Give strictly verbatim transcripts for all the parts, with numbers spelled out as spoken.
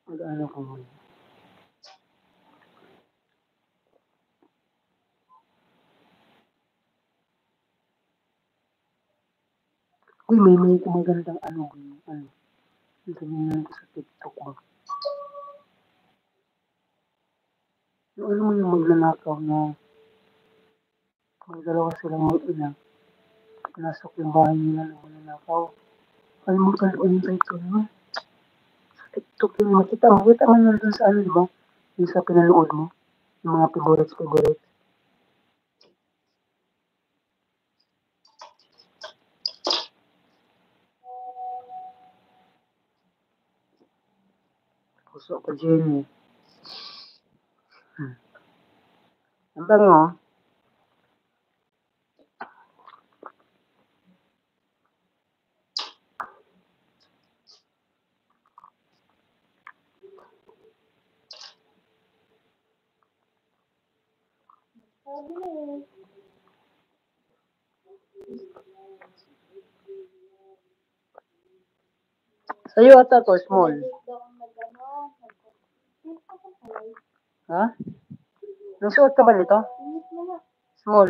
Mag-ano ko muna. Uy, may may magandang ano, ano. Tingnan ko sa TikTok ba. Yung alam mo yung magnanakaw na may dalawa silang mag-ina. Pinasok yung bahay nila ng magnanakaw. Kalimutan ko yung title mo. Sa TikTok yun. Makita, makita mo yun dun sa ano, di ba? Yung sa pinanood mo. Yung mga favorites-favorites. Puso ko, Jenny. Hmm. Ang bango. Sa'yo ata to, small. Ha? Nagsuot ka ba nito? Small.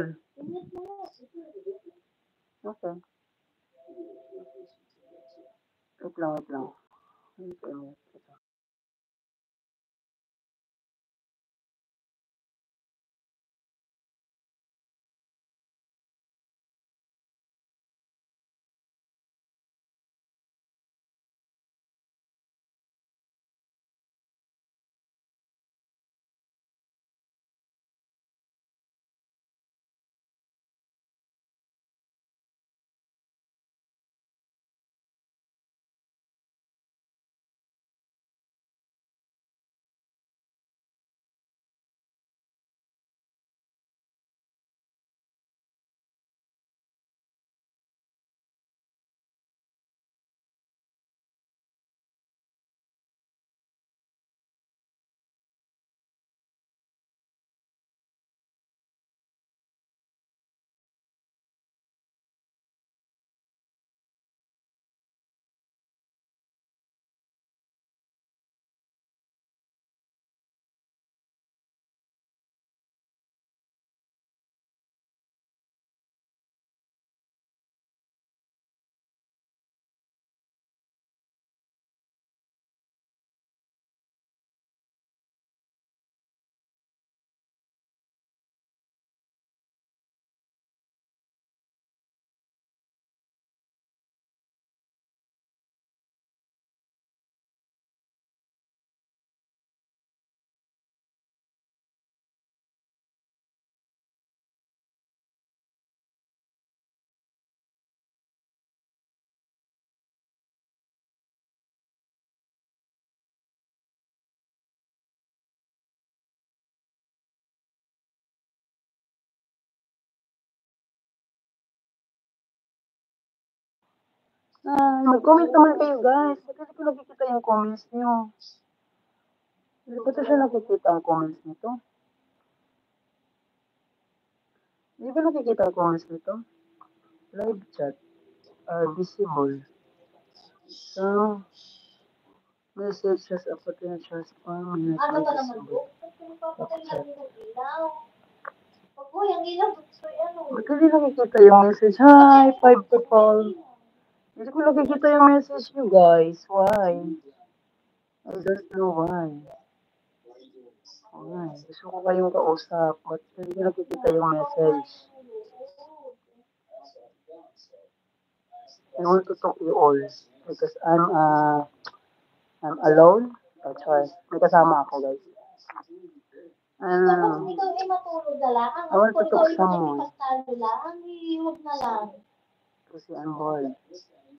Okay. Wait lang, wait lang. Wait lang. Ah, mag-comment naman kayo, guys. Ba't hindi ko nakikita yung comments nyo? Hindi ba ito siya nakikita ang comments nito? Hindi ba nakikita ang comments nito? Live chat are visible. So, messages of potential spam minutes are visible. Chat. Ba't hindi nakikita yung message? Hi, five people. Hindi ko nakikita yung message nyo, guys. Why? I don't know why. Why? Gusto ko kayong kausap. Ba't hindi nakikita yung message? I want to talk to you all. Because I'm, uh, I'm alone. That's why. May kasama ako, guys. And, uh, I want to talk to someone. Kasi I'm bored.